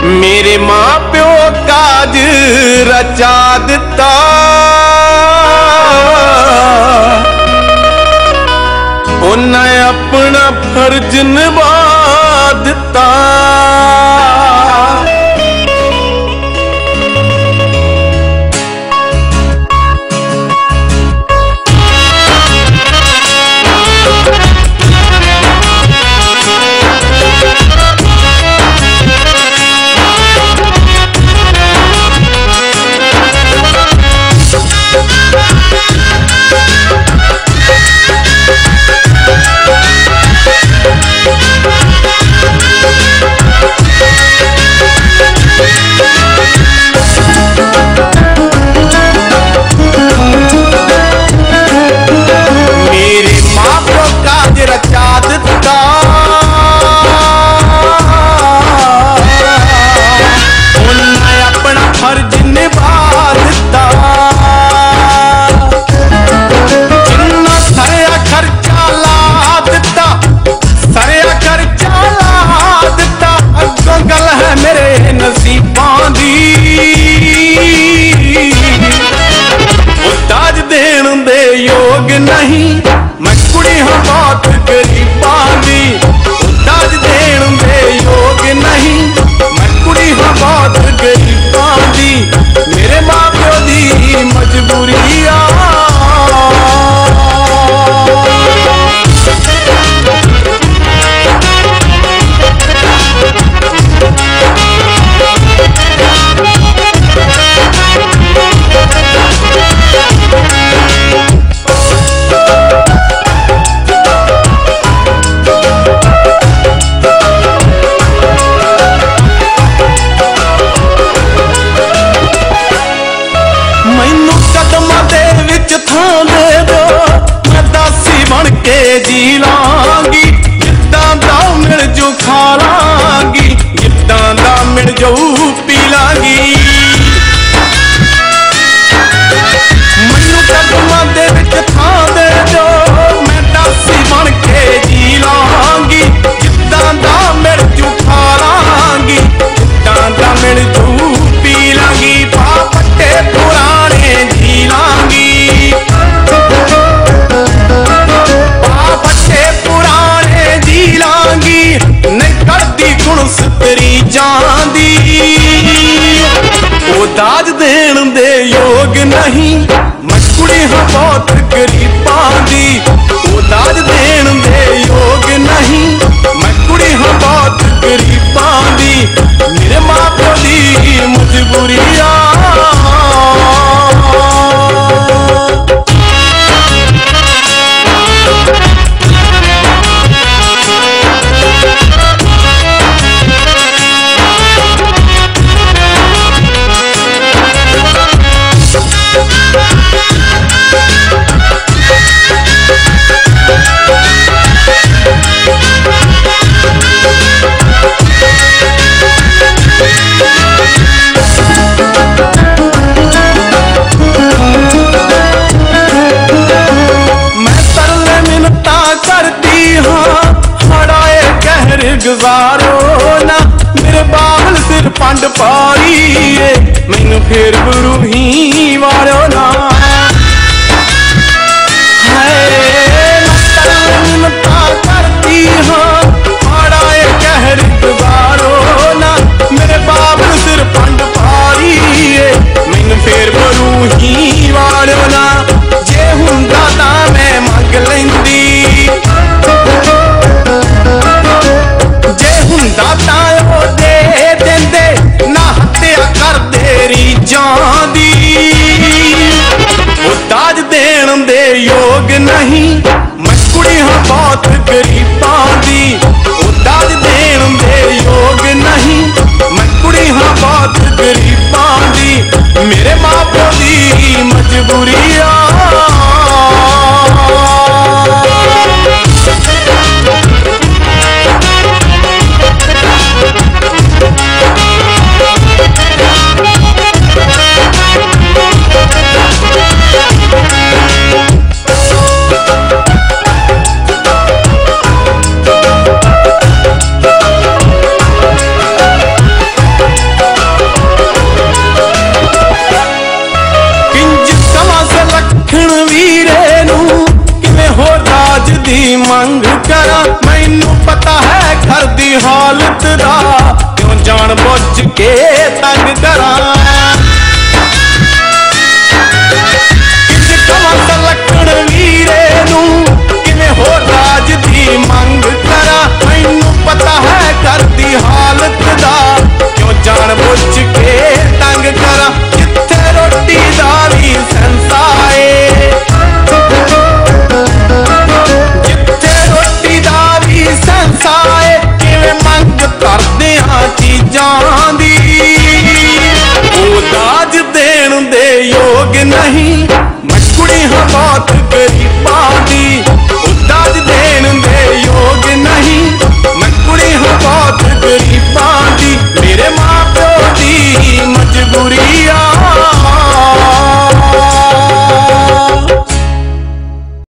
मेरे मां प्यो काज रचा दिता, उन्हें अपना फर्ज निभा दिता। नहीं मैं कुड़ी हाँ बहुत गरीबां दी, दाज देण दे योग नहीं मैं कुड़ी हाँ बहुत गरीबां दी। मेरे मां प्यो दी मजबूरी आ जी लांगी, जिद्दां दा मिल जो खा लांगी, जिद्दां दा मिल जो पी लांगी। मैनू कदमां दे विच थां दे दो, मैं दासी बन के जी लांगी, जिद्दां दा मिल जो खा लांगी, जिद्दां दा मिल जो पी लांगी। पा पट्टे पुराने जी लांगी, सुतरी जांदी। ओ दाज देण दे योग नहीं मैं कुड़ी हाँ बहुत गरीबां दी, ओ दाज देण दे योग नहीं मैं कुड़ी हाँ बहुत गरीबां दी। मेरे मां प्यो दी मजबूरी आ गुजारो ना। मेरे बाबल सिर पंड पारी मैनू फिर गुरु ही वारो ना। करती हाँ बड़ा कहर गुजारो ना। मेरे बाबल सिर पंड पारी मैनू फिर गुरु ही वारो ना। जे हुंदा तां मैं मंग लैंदी, दाता दे देंदे ना हत्या कर तेरी जान के तंग करा। किंज कवां सलक्कण वीरे नूं किवें हो राज दी मंग करा। मैनू पता है करदी हालत दा क्यों जान बुझ के तंग करा। जिथे रोटी दा भी सेंसा ए, जिथे रोटी दा भी सेंसा ए, किवें मंग करदे आ चीजां दी। ओ दाज देण दे योग नहीं, मैं कुड़ी हां बहुत गरीब